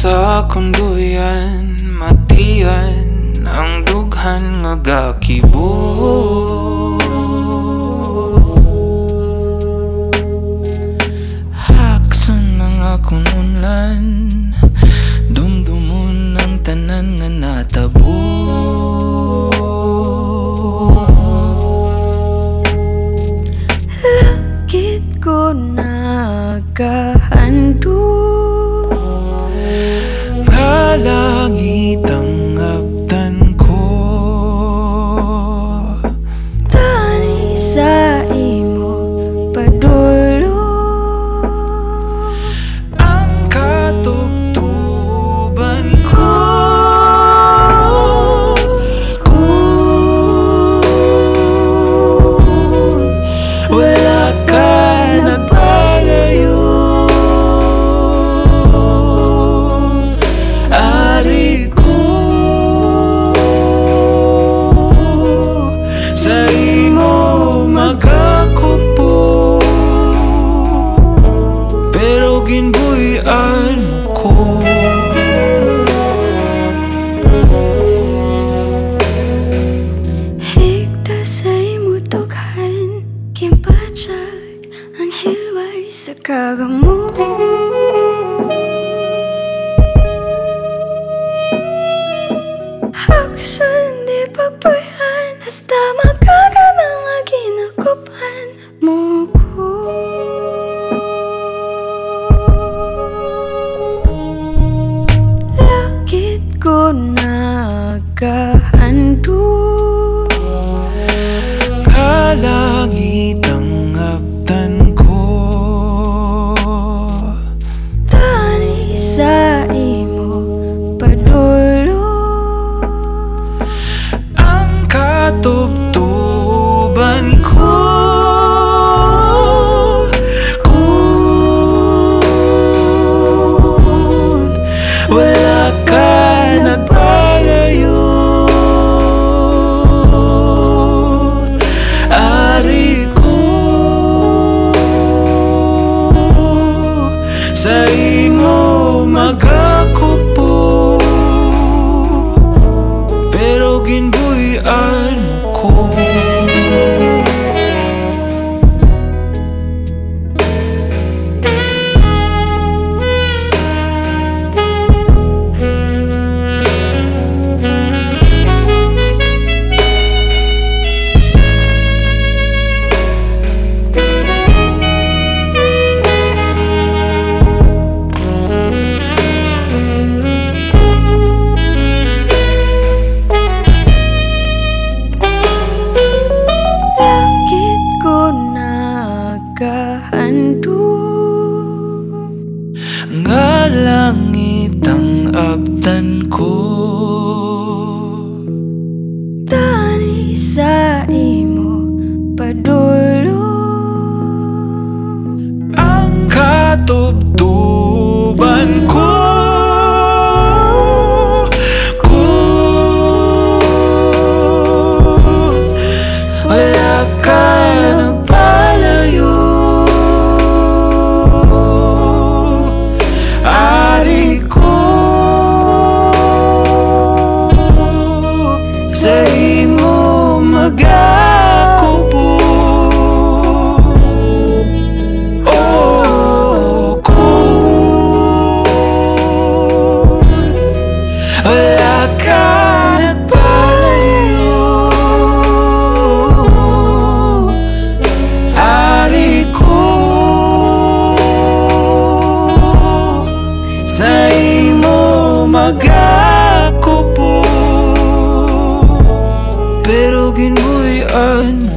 sa kunduyan, matiyan ang dughan nga gakibo. Hakson ang akong unlan, dumdumon ang tanan nga natabo. Lakit ko nagahandog, langit ang abtan ko, tani sa imo padulo. ang katubtuban ko. Kung wala ka na palayo, sa imo magakupo, pero ginbuhian ko. Higda sa imo tughan, kimpatsag ang hilway sa kagamo. Hakson di pagpuyan, hasta magkaganang nga ginakupan mo ko. Lakit ko nagahandog, Kalangit ang abtan ko, tani sa imo padulo. ang katubtuban ko. Kung wala ka na palayo, ari ko sa imo magakupo, pero ginbuhian ko. Lakit ko nagahandog, Nga langit ang abtan ko, tani sa imo padulo. ang katubtuban ko. Kung wala ka na palayo, ari ko sa imo magakupo. Oh, kung wala ka na palayo, ari ko sa imo magakupo, pero ginbuhian